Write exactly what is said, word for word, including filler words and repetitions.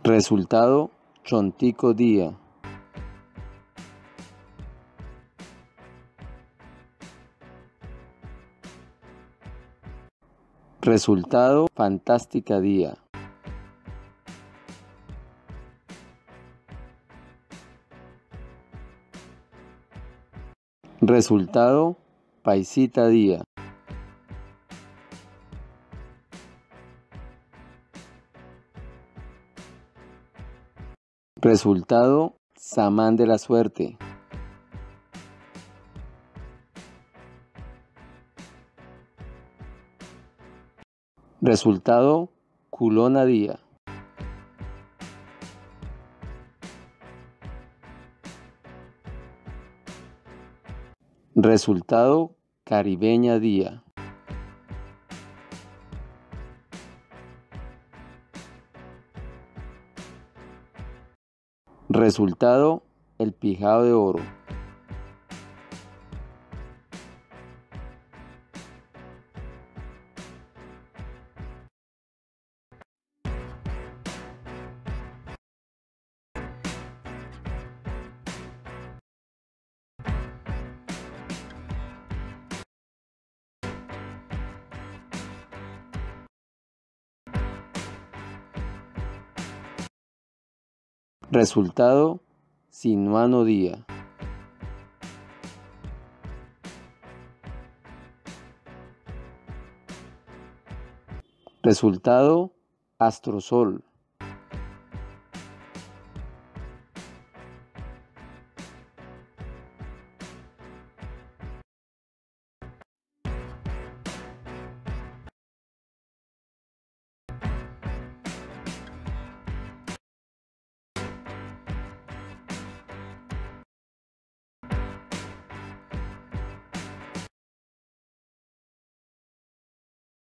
Resultado, Chontico día. Resultado, Fantástica día. Resultado, Paisita día. Resultado, Samán de la suerte. Resultado, Culona día. Resultado, Caribeña día. Resultado, El Pijao de oro. Resultado, Sinuano día. Resultado, Astrosol.